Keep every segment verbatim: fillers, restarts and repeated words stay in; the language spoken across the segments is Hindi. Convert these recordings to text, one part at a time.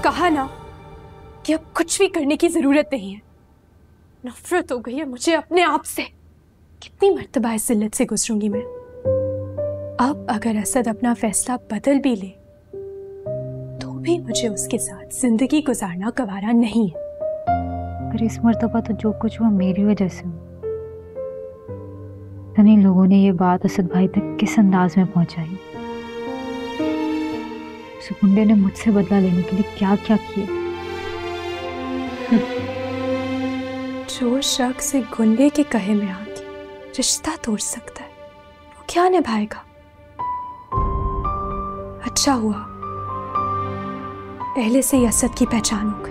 कहा ना कि अब कुछ भी करने की जरूरत नहीं है। नफरत हो गई है मुझे अपने आप से। कितनी मर्तबा इस जिल्लत से गुजरूंगी मैं। अब अगर असद अपना फैसला बदल भी ले तो भी मुझे उसके साथ जिंदगी गुजारना गवारा नहीं है। पर इस मर्तबा तो जो कुछ हुआ मेरी वजह से हुआ। इन लोगों ने ये बात असद भाई तक किस अंदाज में पहुंचाई। उस गुंडे ने मुझसे बदला लेने के लिए क्या क्या किया। जो शख्स एक गुंडे के कहे में आके रिश्ता तोड़ सकता है वो क्या निभाएगा। अच्छा हुआ पहले से ही असद की पहचान हो गई।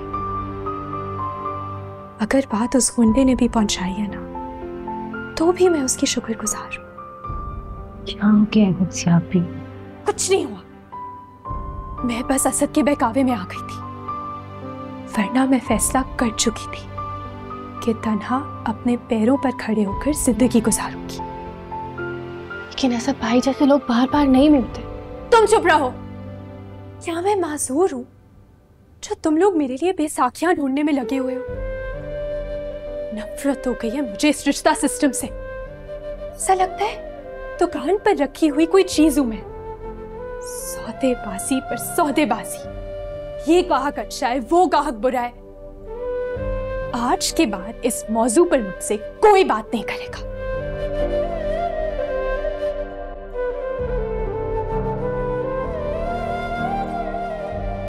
अगर बात उस गुंडे ने भी पहुंचाई है ना तो भी मैं उसकी शुक्रगुजार हूं। क्या हो गया है आप भी? कुछ नहीं हुआ, मैं बस असद के बहकावे में आ गई थी, वरना मैं फैसला कर चुकी थी कि तन्हा अपने पैरों पर खड़े होकर जिंदगी गुजारूंगी। लेकिन असद भाई जैसे लोग बार बार नहीं मिलते। तुम चुप रहो। क्या मैं मासूर हूं जो तुम लोग मेरे लिए बेसाखियां ढूंढने में लगे हुए हो? नफरत हो गई है मुझे इस रिश्ता सिस्टम से। ऐसा लगता है दुकान पर रखी हुई कोई चीज हूं मैं। सौदेबाजी पर सौदेबाजी। ये गाहक अच्छा है, वो गाहक बुरा है। आज के बाद इस मौजू पर मुझसे कोई बात नहीं करेगा।